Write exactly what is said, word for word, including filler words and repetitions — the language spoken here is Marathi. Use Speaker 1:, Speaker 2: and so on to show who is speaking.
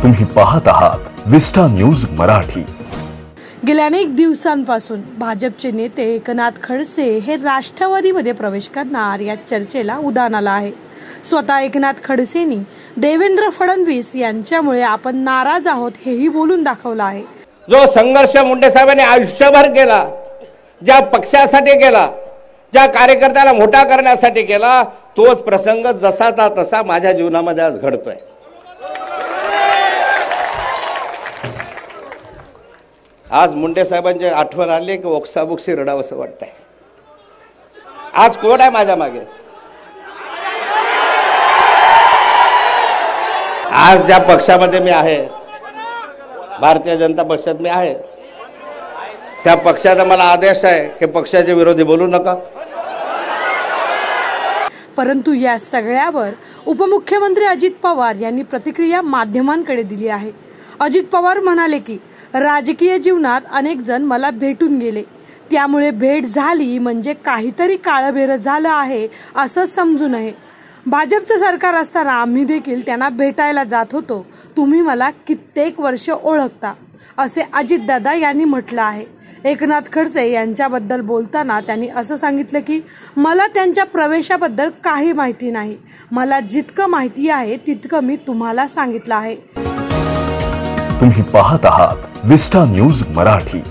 Speaker 1: तुम्ही पाहत आहात विस्टा न्यूज मराठी।
Speaker 2: गेल्या अनेक दिवसांपासून भाजपचे नेते एकनाथ खडसे हे राष्ट्रवादीमध्ये प्रवेश करणार या चर्चेला उधाण आलं आहे। स्वतः एकनाथ खडसेंनी देवेंद्र फडणवीस यांच्यामुळे आपण नाराज आहोत हेही बोलून दाखवलं आहे।
Speaker 3: जो संघर्ष मुंडे साहेबांनी आयुष्यभर केला, ज्या पक्षासाठी केला, ज्या कार्यकर्त्याला मोठा करण्यासाठी केला, तोच प्रसंग जसाचा तसा माझ्या जीवनामध्ये आज घडतोय। आज मुंडे साहेबांची आठवण आली की ओक्साबोक्सी रडावंसं वाटतंय। आज कोण आहे माझ्या मागे? आज ज्या पक्षामध्ये मी आहे, भारतीय जनता पक्षात मी आहे, त्या पक्षाचा मला आदेश आहे की पक्षाचे विरोधी बोलू नका।
Speaker 2: परंतु या सगळ्यावर उपमुख्यमंत्री अजित पवार यांनी प्रतिक्रिया माध्यमांकडे दिली आहे। अजित पवार म्हणाले की राजकीय जीवनात अनेक जण मला भेटून गेले, त्यामुळे भेट झाली म्हणजे काहीतरी काळबेरं झालं आहे असं समजू नये। भाजपचं सरकार असताना आम्ही देखील त्यांना भेटायला जात होतो, तुम्ही मला कित्येक वर्ष ओळखता असे अजितदादा यांनी म्हटलं आहे। एकनाथ खडसे यांच्याबद्दल बोलताना त्यांनी असं सांगितलं की मला त्यांच्या प्रवेशाबद्दल काही माहिती नाही, मला जितकं माहिती आहे तितकं मी तुम्हाला सांगितलं आहे।
Speaker 1: तुम्ही पाहत आहात विस्टा न्यूज मराठी।